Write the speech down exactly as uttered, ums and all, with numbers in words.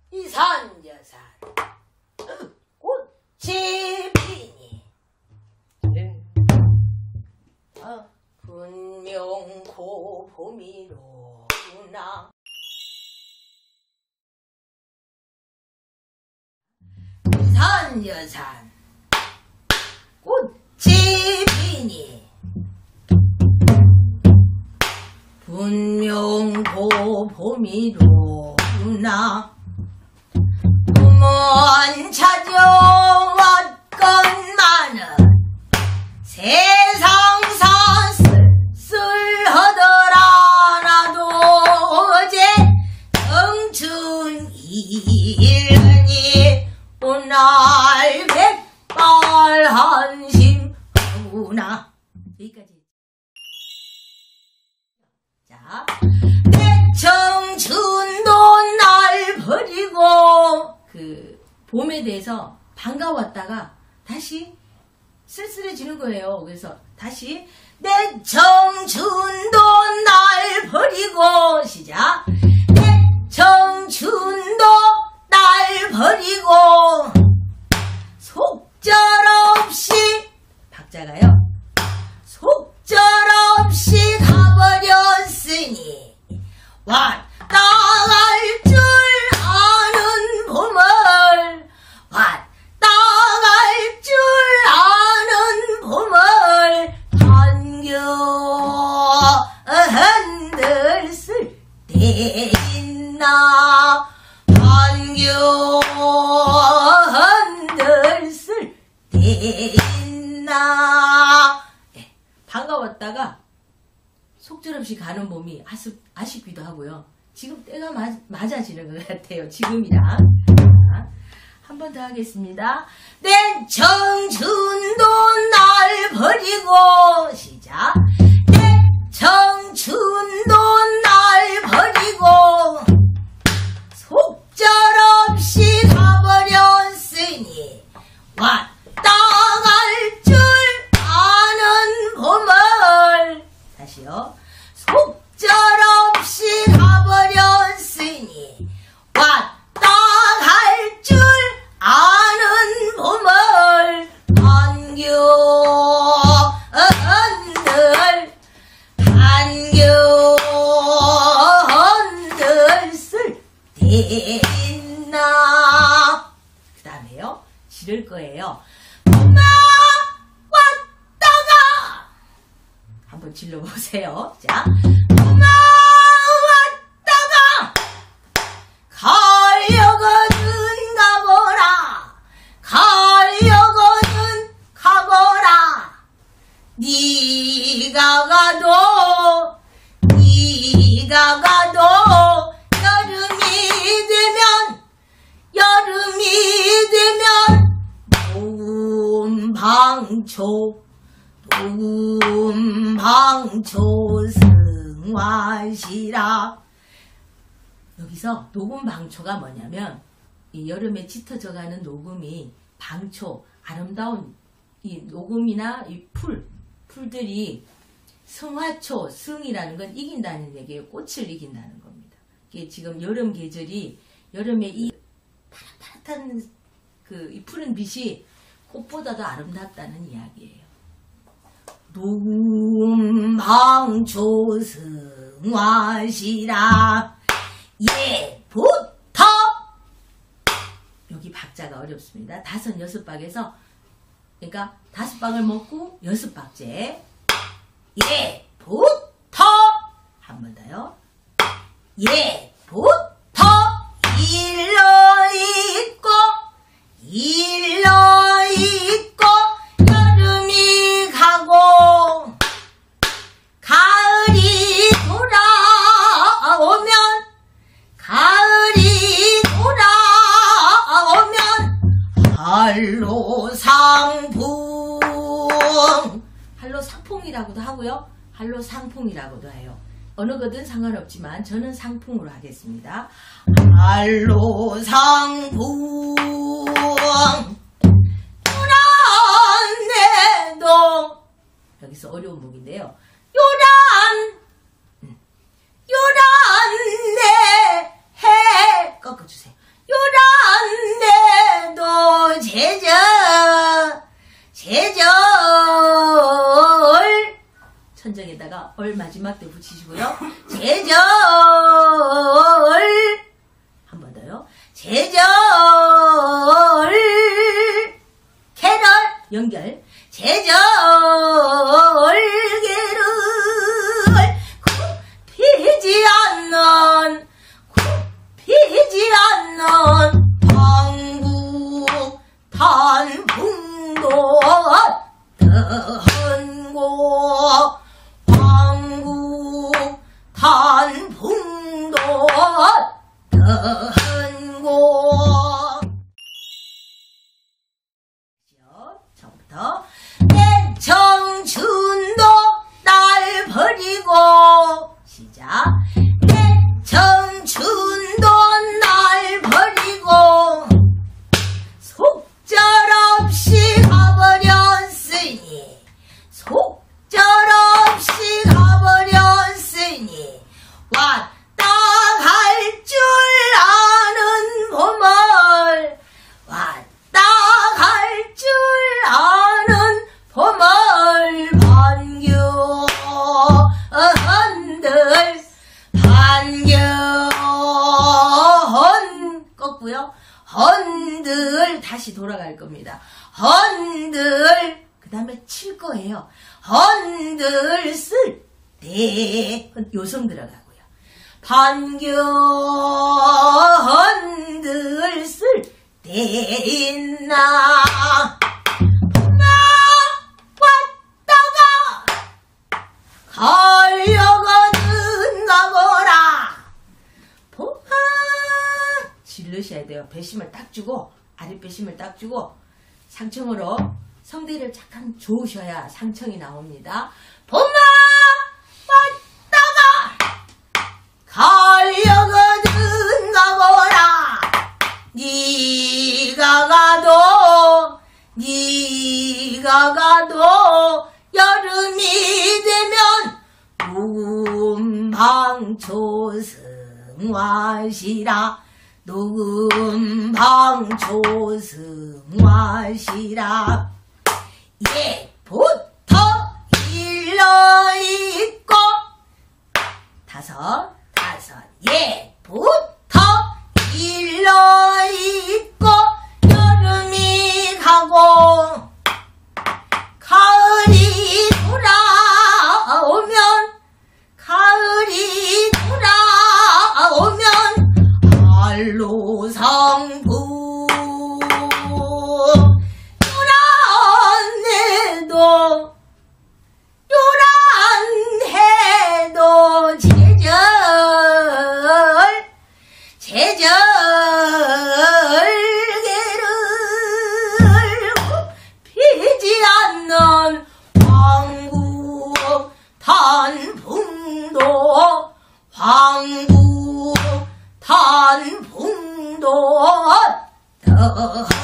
이산여산 꽃이 피니 네. 아, 분명 고 봄이로구나. 이산여산 꽃이 피니 분명 고 봄이로구나. 꿈은 찾아왔건만은 세상사 쓸쓸하더라. 나도 어제 청춘이니 오늘 백발 한심하구나. 여기까지. 자, 내 청춘도 날 버리고, 그 봄에 대해서 반가웠다가 다시 쓸쓸해지는 거예요. 그래서 다시 내 청춘도 날 버리고, 시작. 내 청춘도 날 버리고 속절없이, 박자가요, 속절없이 가버렸으니 왔다 갈 줄 아는 봄을, 왔다 갈 줄 아는 봄을 한겨 흔들쓸 때 있나. 한겨 흔들쓸 때 있나. 네, 반가웠다가 속절없이 가는 봄이 아쉽, 아쉽기도 하고요. 지금 때가 마, 맞아지는 것 같아요. 지금이랑. 한 번 더 하겠습니다. 내 청춘도 날 버리고, 시작. 내 청춘도 날 버리고 속절없이 가버렸으니 왔다 갈 줄 아는 봄을, 다시요. 속절없이 가버렸으니 왔다 갈 줄 아는 봄을 한겨 흔들 한겨 흔들쓸 때 있나. 그 다음에요, 지를 거예요. 엄마 왔다가 한번 질러보세요. 자, 엄마 왔다가 가려거든 가거라. 가려거든 가거라. 네가 가도 네가 가도 여름이 되면 여름이 되면 녹음 방초 녹음 방초 승화시라. 여기서 녹음 방초가 뭐냐면, 이 여름에 짙어져가는 녹음이 방초, 아름다운 이 녹음이나 이 풀, 풀들이 승화초, 승이라는 건 이긴다는 얘기예요. 꽃을 이긴다는 겁니다. 이게 지금 여름 계절이, 여름에 이 파릇파릇한 그 이 푸른 빛이 꽃보다도 아름답다는 이야기예요. 녹음 방초 승화시라. 예부터, 여기 박자가 어렵습니다. 다섯 여섯 박에서, 그러니까 다섯 박을 먹고 여섯 박째. 예부터, 한 번 더요. 예부터 일러 있고 일러 있고 여름이 가고 가을이 돌아오면 가을이 돌아오면 한로상풍, 한로상풍이라고도 하고요, 한로상풍이라고도 해요. 어느 거든 상관없지만 저는 상풍으로 하겠습니다. 한로상풍 요란내도, 여기서 어려운 목인데요. 요란 요란내 해 꺾어주세요. 요란 절 마지막 때 붙이시고요. 제절 한 번 더요. 제절 캐럴 연결 제절 게를 굽히지 않는 굽히지 않는 방국 단풍도 헌고 방국 단풍도 헌고 처음부터 내 청춘도 날 버리고 시작 내 청춘도 날 버리고 속절없이 가버렸으니 속절없이 가버렸으니 왔다 갈 줄 아는 봄을 왔다 갈 줄 아는 봄을 반겨 한들 반겨 헌 꺾고요 헌들 다시 돌아갈 겁니다. 헌들 그 다음에 칠 거예요. 헌들 쓸 때 요성 들어가고요. 반겨 헌들 쓸 때 있나 봄아 왔다가 가려거든 가거라 봄아 질르셔야 돼요. 배심을 딱 주고 아랫배심을 딱 주고 상청으로 성대를 잠깐 좋으셔야 상청이 나옵니다. 봄아 왔다가 가려거든 가거라 네가 가도 네가 가도 여름이 되면 녹음방초승화시라 녹음방초승화시라 예부터 일러있고 다섯 다섯 예부터 일러있고 여름이 가고 가을이 돌아오면 가을이 돌아오면 알로상부 요란 해도 요란 해도 제절 제절 게를 굽히지 않는 황국 단풍도 황국 단풍도 더